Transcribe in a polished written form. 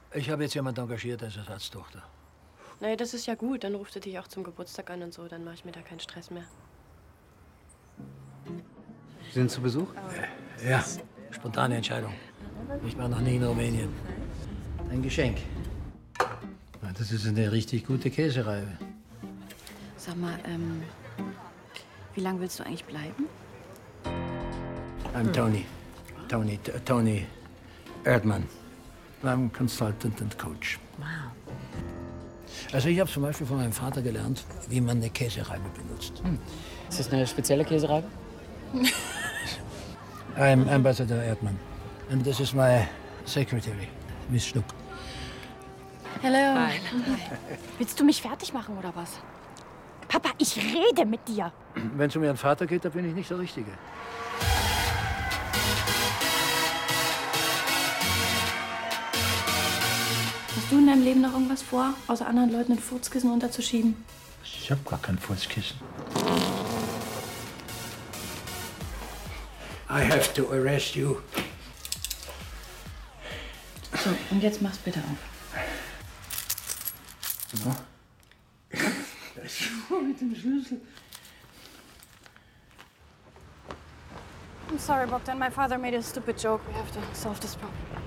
Ich habe jetzt jemanden engagiert als Ersatztochter. Naja, das ist ja gut. Dann ruft er dich auch zum Geburtstag an und so. Dann mache ich mir da keinen Stress mehr. Sie sind zu Besuch? Ja, spontane Entscheidung. Ich war noch nie in Rumänien. Ein Geschenk. Na, das ist eine richtig gute Käsereibe. Sag mal, wie lange willst du eigentlich bleiben? I'm Tony Erdmann. I'm Consultant and Coach. Wow. Also ich habe zum Beispiel von meinem Vater gelernt, wie man eine Käsereibe benutzt. Ist das eine spezielle Käsereibe? I'm Ambassador Erdmann. And this is my secretary, Miss Schluck. Hello. Hi. Willst du mich fertig machen oder was? Papa, ich rede mit dir. Wenn es um Ihren Vater geht, da bin ich nicht der Richtige. Hast du in deinem Leben noch irgendwas vor, außer anderen Leuten ein Furzkissen unterzuschieben? Ich habe gar kein Fußkissen. I have to arrest you. So, und jetzt mach's bitte auf. So. Das Schuh mit dem Schlüssel. I'm sorry, Bogdan. My father made a stupid joke. We have to solve this problem.